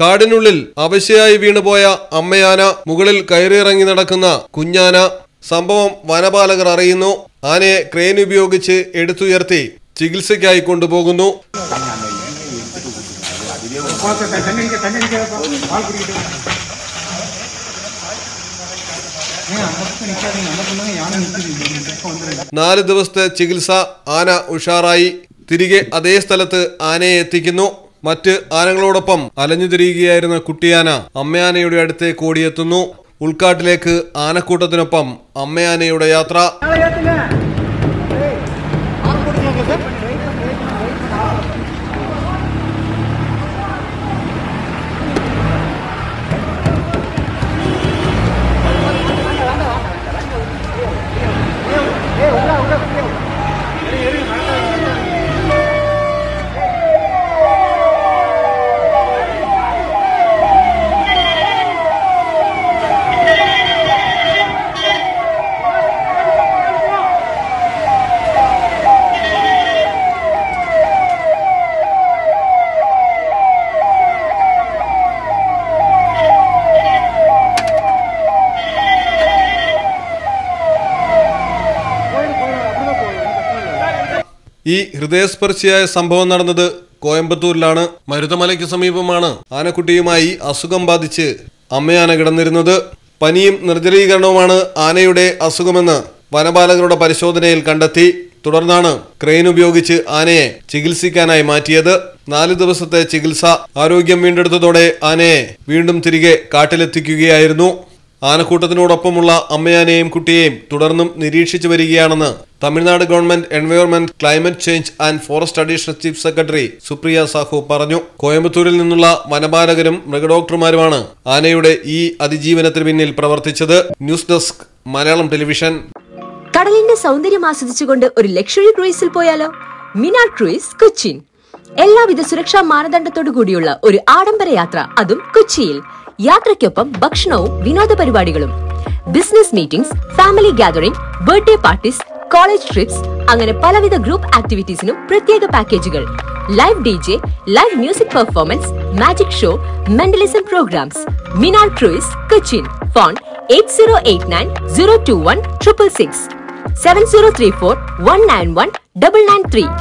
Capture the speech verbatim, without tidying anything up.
കാടിനുള്ളിൽ അവശയായി വീണുപോയ അമ്മയാന, മുകളിൽ കയറിയിറങ്ങി നടക്കുന്ന കുഞ്ഞാന. സംഭവം വനപാലകർ അറിയുന്നു. ആനയെ ക്രെയിൻ ഉപയോഗിച്ച് എടുത്തുയർത്തി ചികിത്സയ്ക്കായി കൊണ്ടുപോകുന്നു. നാല് ദിവസത്തെ ചികിത്സ. ആന ഉഷാറായി. തിരികെ അതേ സ്ഥലത്ത് ആനയെ എത്തിക്കുന്നു. മറ്റ് ആനകളോടൊപ്പം അലഞ്ഞുതിരിയുകയായിരുന്ന കുട്ടിയാന അമ്മയാനയുടെ അടുത്തേക്ക് ഓടിയെത്തുന്നു. ഉൾക്കാട്ടിലേക്ക് ആനക്കൂട്ടത്തിനൊപ്പം അമ്മയാനയുടെ യാത്ര. ഈ ഹൃദയസ്പർശിയായ സംഭവം നടന്നത് കോയമ്പത്തൂരിലാണ്. മരുതമലയ്ക്ക് സമീപമാണ് ആനക്കുട്ടിയുമായി അസുഖം ബാധിച്ച് അമ്മയാന കിടന്നിരുന്നത്. പനിയും നിർജ്ജലീകരണവുമാണ് ആനയുടെ അസുഖമെന്ന് വനപാലകരുടെ പരിശോധനയിൽ കണ്ടെത്തി. തുടർന്നാണ് ക്രെയിൻ ഉപയോഗിച്ച് ആനയെ ചികിത്സിക്കാനായി മാറ്റിയത്. നാല് ദിവസത്തെ ചികിത്സ. ആരോഗ്യം വീണ്ടെടുത്തതോടെ ആനയെ വീണ്ടും തിരികെ കാട്ടിലെത്തിക്കുകയായിരുന്നു. ആനക്കൂട്ടത്തിനോടൊപ്പമുള്ള അമ്മയാനെയും കുട്ടിയെയും തുടർന്നും നിരീക്ഷിച്ചു വരികയാണെന്ന് Tamil Nadu government environment, climate change and forest additional chief secretary Supriya Sahu പറഞ്ഞു. കോയമ്പത്തൂരിൽ നിന്നുള്ള വനപാലകരും മൃഗഡോക്ടർമാരുമാണ് ആനയുടെ ഈ അതിജീവനത്തിന് പിന്നിൽ പ്രവർത്തിച്ചത്. News desk, Malayalam television. കടലിന്റെ സൗന്ദര്യം ആസ്വദിച്ചുകൊണ്ട് ഒരു ലക്ഷറി ക്രൂയിസിൽ പോയാലോ? മിനാർ ക്രൂയിസ്, കൊച്ചിൻ. എല്ലാവിധ സുരക്ഷാ മാനദണ്ഡത്തോടു കൂടിയുള്ള ഒരു ആഡംബര യാത്ര, അതും കൊച്ചിയിൽ. യാത്രയ്ക്കൊപ്പം ഭക്ഷണവും വിനോദ പരിപാടികളും, business meetings, family gathering, birthday parties, college trips, അങ്ങനെ പലവിധ ഗ്രൂപ്പ് ആക്ടിവിറ്റീസിനും പ്രത്യേക പാക്കേജുകൾ. Live D J, live music performance, magic show, mentalism programmes. Minar cruise, Cochin. Phone eight zero eight nine zero two one triple six, seven zero three four one nine one double nine three.